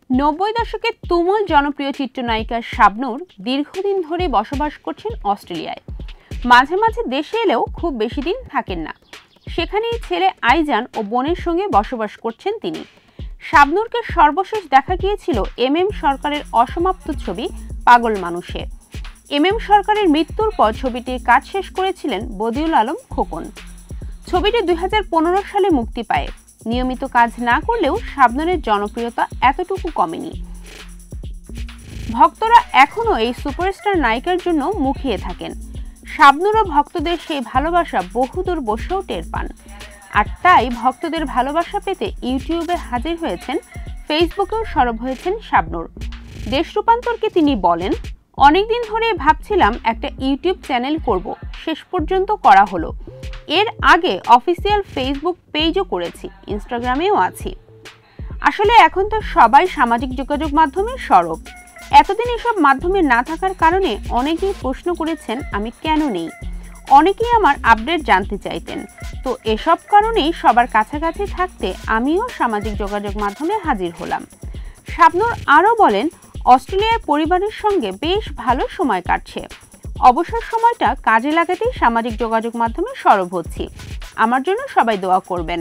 90 দশকের তুমুল জনপ্রিয় চিত্রনায়িকা শাবনূর দীর্ঘদিন ধরে বসবাস করছেন অস্ট্রেলিয়ায়। মাঝে মাঝে দেশে এলেও খুব বেশি দিন থাকেন না। সেখানেই ছেলে আইজান ও বোনের সঙ্গে বসবাস করছেন তিনি। শাবনূরকে সর্বশেষ দেখা গিয়েছিল এমএম সরকারের অসমাপ্ত ছবি পাগল মানুষে। এমএম সরকারের মৃত্যুর পর ছবিটির কাজ শেষ করেছিলেন বদিউল আলম খোকন। ছবিটি 2015 সালে মুক্তি পায়। নিয়মিত কাজ না করলেও শাবনূরের জনপ্রিয়তা এতটুকু কমেনি। ভক্তরা এখনও এই সুপারস্টার নায়িকার জন্য মুখিয়ে থাকেন। শাবনূর ও ভক্তদের সেই ভালোবাসা বহুদূর বসেও টের পান। আর তাই ভক্তদের ভালোবাসা পেতে ইউটিউবে হাজির হয়েছেন, ফেসবুকেও সরব হয়েছেন শাবনূর। দেশ রূপান্তরকে তিনি বলেন, অনেকদিন ধরে ভাবছিলাম একটা ইউটিউব চ্যানেল করব, শেষ পর্যন্ত করা হলো। এর আগে অফিসিয়াল ফেসবুক পেজও করেছি, ইনস্টাগ্রামেও আছি। আসলে এখন তো সবাই সামাজিক যোগাযোগ মাধ্যমে সরব। এতদিন এসব মাধ্যমে না থাকার কারণে অনেকেই প্রশ্ন করেছেন আমি কেন নেই। অনেকেই আমার আপডেট জানতে চাইতেন। তো এসব কারণেই সবার কাছাকাছি থাকতে আমিও সামাজিক যোগাযোগ মাধ্যমে হাজির হলাম। শাবনূর আরও বলেন, অস্ট্রেলিয়ার পরিবারের সঙ্গে বেশ ভালো সময় কাটছে। অবসর সময়টা কাজে লাগাতেই সামাজিক যোগাযোগ মাধ্যমে সরব হচ্ছি। আমার জন্য সবাই দোয়া করবেন।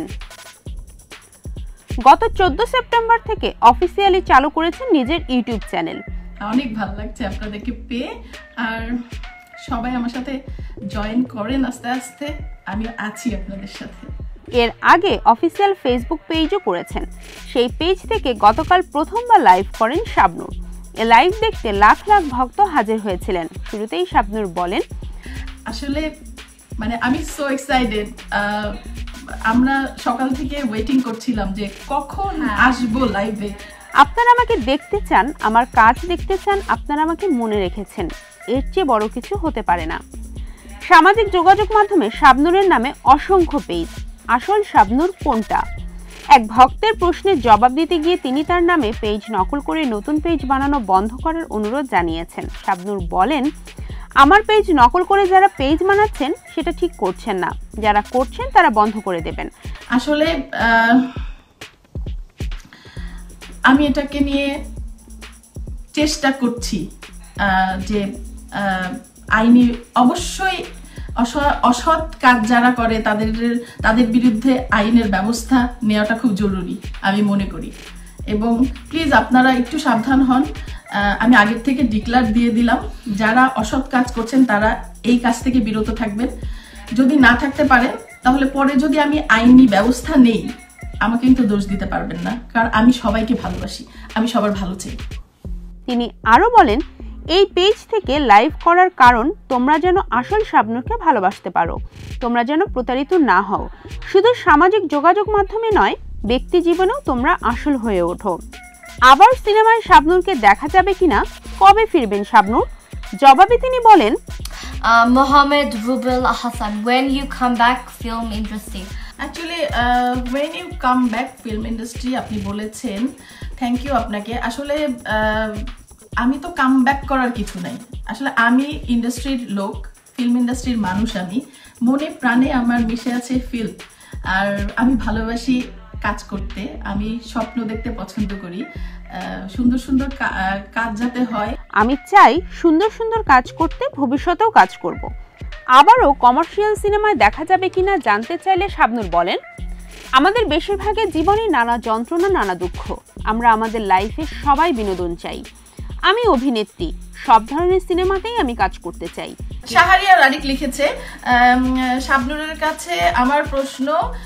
গত 14 সেপ্টেম্বর থেকে অফিসিয়ালি চালু করেছেন নিজের ইউটিউব চ্যানেল। অনেক ভালো লাগছে আপনাদেরকে পেয়ে, আর সবাই আমার সাথে জয়েন করেন আস্তে আস্তে, আমি আছি আপনাদের সাথে। এর আগে অফিসিয়াল ফেসবুক পেজও করেছেন। সেই পেজ থেকে গতকাল প্রথমবার লাইভ করেন শাবনূর। এ লাইভ দেখতে লাখ লাখ ভক্ত হাজির হয়েছিলেন। শুরুতেই শাবনূর বলেন, আসলে আমি সো এক্সাইটেড। আমরা সকাল থেকে ওয়েটিং করছিলাম যে কখন আসবো লাইভে। আপনারা আমাকে দেখতে চান, আমার কাজ দেখতে চান, আপনারা আমাকে মনে রেখেছেন, এর চেয়ে বড় কিছু হতে পারে না। সামাজিক যোগাযোগ মাধ্যমে শাবনূরের নামে অসংখ্য পেজ। আসল শাবনূর কোনটা? এক ভক্তের প্রশ্নের জবাব দিতে গিয়ে তিনি তার নামে পেজ নকল করে নতুন পেজ বানানো বন্ধ করার অনুরোধ জানিয়েছেন। শাবনূর বলেন, আমার পেজ নকল করে যারা পেজ বানাচ্ছেন সেটা ঠিক করছেন না, যারা করছেন তারা বন্ধ করে দেবেন। আসলে আমি এটাকে নিয়ে চেষ্টা করছি যে আইনি অবশ্যই অসৎ কাজ যারা করে তাদের বিরুদ্ধে আইনের ব্যবস্থা নেওয়াটা খুব জরুরি আমি মনে করি। এবং প্লিজ আপনারা একটু সাবধান হন। আমি আগের থেকে ডিক্লার দিয়ে দিলাম, যারা অসৎ কাজ করছেন তারা এই কাজ থেকে বিরত থাকবেন। যদি না থাকতে পারেন তাহলে পরে যদি আমি আইনি ব্যবস্থা নেই, আমাকে কিন্তু দোষ দিতে পারবেন না, কারণ আমি সবাইকে ভালোবাসি, আমি সবার ভালো চাই। তিনি আরো বলেন, এই পেজ থেকে লাইভ করার কারণ তোমরা যেন আসল শাবনূরকে ভালোবাসতে পারো, তোমরা যেন প্রতারিত না হও। শুধু সামাজিক যোগাযোগ মাধ্যমে নয়, ব্যক্তি জীবনেও তোমরা আসল হয়ে ওঠো। আবার সিনেমায় শাবনূরকে দেখা যাবে কিনা, কবে ফিরবেন শাবনূর? জবাবে তিনি বলেন, Mohammed Rubel Hassan, when you come back film industry? Actually, when you come back film industry, আপনি বলেছেন, থ্যাংক ইউ আপনাকে। আসলে আমি তো কাম ব্যাক করার কিছু নাই। আসলে আমি ইন্ডাস্ট্রির লোক, ফিল্ম ইন্ডাস্ট্রির মানুষ। আমি মনে প্রাণে আমার মিশে আছে ফিল্ম, আর আমি ভালোবাসি কাজ করতে। আমি স্বপ্ন দেখতে পছন্দ করি, সুন্দর সুন্দর কাজ যাতে হয়। আমি চাই সুন্দর সুন্দর কাজ করতে, ভবিষ্যতেও কাজ করব। আবারও কমার্শিয়াল সিনেমায় দেখা যাবে কিনা জানতে চাইলে শাবনূর বলেন, আমাদের বেশিরভাগের জীবনে নানা যন্ত্রণা, নানা দুঃখ। আমরা আমাদের লাইফে সবাই বিনোদন চাই। আমি অভিনেত্রী, সব ধরনের সিনেমাতেই আমি কাজ করতে চাই। শাহরিয়ার আরিক লিখেছে, শাবনূরের কাছে আমার প্রশ্ন,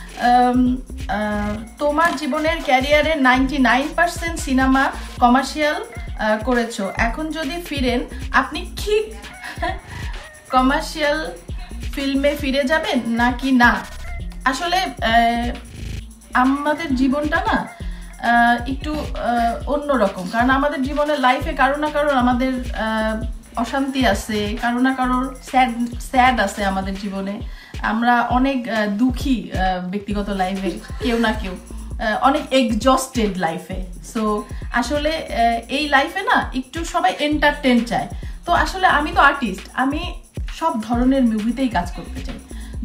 তোমার জীবনের ক্যারিয়ারের 99% সিনেমা কমার্শিয়াল করেছো, এখন যদি ফিরেন আপনি কি কমার্শিয়াল ফিল্মে ফিরে যাবেন নাকি না? আসলে আমাদের জীবনটা না একটু অন্যরকম, কারণ আমাদের জীবনের লাইফে কারো না কারোর আমাদের অশান্তি আছে, কারো না কারোর স্যাড আছে আমাদের জীবনে। আমরা অনেক দুঃখী ব্যক্তিগত লাইফে, কেউ না কেউ অনেক এক্সজস্টেড লাইফে। সো আসলে এই লাইফে না একটু সবাই এন্টারটেন চায়। তো আসলে আমি তো আর্টিস্ট, আমি সব ধরনের মুভিতেই কাজ করতে চাই।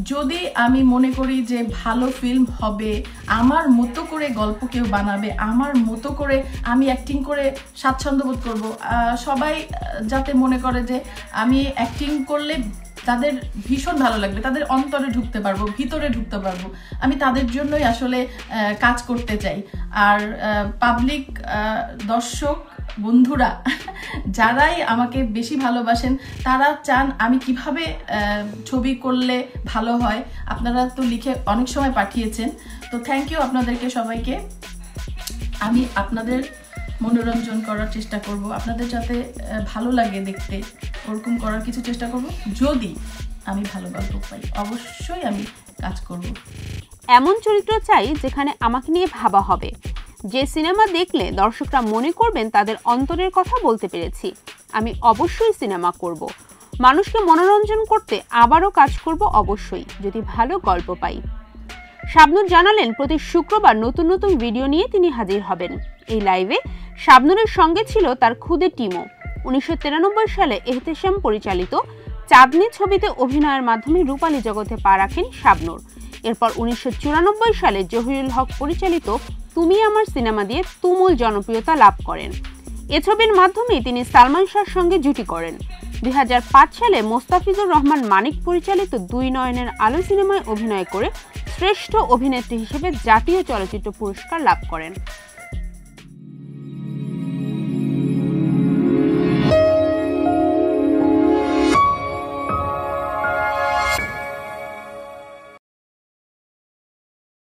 যদি আমি মনে করি যে ভালো ফিল্ম হবে, আমার মতো করে গল্প কেউ বানাবে, আমার মতো করে আমি অ্যাক্টিং করে স্বাচ্ছন্দ্য বোধ করবো, সবাই যাতে মনে করে যে আমি অ্যাক্টিং করলে তাদের ভীষণ ভালো লাগবে, তাদের অন্তরে ঢুকতে পারবো, ভিতরে ঢুকতে পারবো, আমি তাদের জন্যই আসলে কাজ করতে চাই। আর পাবলিক দর্শক বন্ধুরা যারাই আমাকে বেশি ভালোবাসেন, তারা চান আমি কিভাবে ছবি করলে ভালো হয়। আপনারা তো লিখে অনেক সময় পাঠিয়েছেন, তো থ্যাংক ইউ আপনাদেরকে সবাইকে। আমি আপনাদের মনোরঞ্জন করার চেষ্টা করব, আপনাদের যাতে ভালো লাগে দেখতে, ওরকম করার কিছু চেষ্টা করব। যদি আমি ভালো গল্প পাই অবশ্যই আমি কাজ করব। এমন চরিত্র চাই যেখানে আমাকে নিয়ে ভাবা হবে, যে সিনেমা দেখলে দর্শকরা মনে করবেন তাদের অন্তরের কথা বলতে পেরেছি। আমি অবশ্যই সিনেমা করব, মানুষকে মনোরঞ্জন করতে আবারও কাজ করব অবশ্যই, যদি ভালো গল্প পাই। শাবনূর জানালেন প্রতি শুক্রবার নতুন নতুন ভিডিও নিয়ে তিনি হাজির হবেন। এই লাইভে শাবনূরের সঙ্গে ছিল তার খুদে টিমও। 1993 সালে এহতেশাম পরিচালিত চাঁদনি ছবিতে অভিনয়ের মাধ্যমে রূপালী জগতে পা রাখেন শাবনূর। এরপর 1994 সালে জহিরুল হক পরিচালিত তুমি আমার সিনেমা দিয়ে তুমুল জনপ্রিয়তা লাভ করেন। এ ছবির মাধ্যমে তিনি সালমান শাহর সঙ্গে জুটি করেন। 2005 সালে মোস্তাফিজুর রহমান মানিক পরিচালিত দুই নয়নের আলো সিনেমায় অভিনয় করে শ্রেষ্ঠ অভিনেত্রী হিসেবে জাতীয় চলচ্চিত্র পুরস্কার লাভ করেন।